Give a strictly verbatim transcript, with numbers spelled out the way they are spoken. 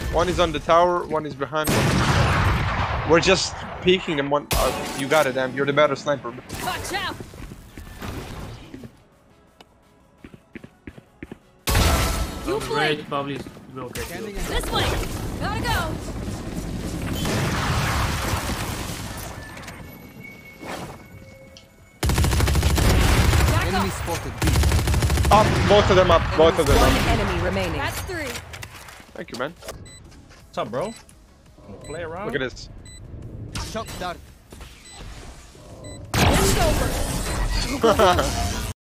One is on the tower, one is behind. One. We're just peeking and one. Uh, you got it, Am. You're the better sniper. Watch out! You play. Great, probably will get you. This way. Gotta go. Back Enemy up. spotted B. Up, both of them up, both of them One up. enemy remaining. That's three. Thank you, man. What's up, bro? Wanna play around? Look at this. Shock dart. It's over.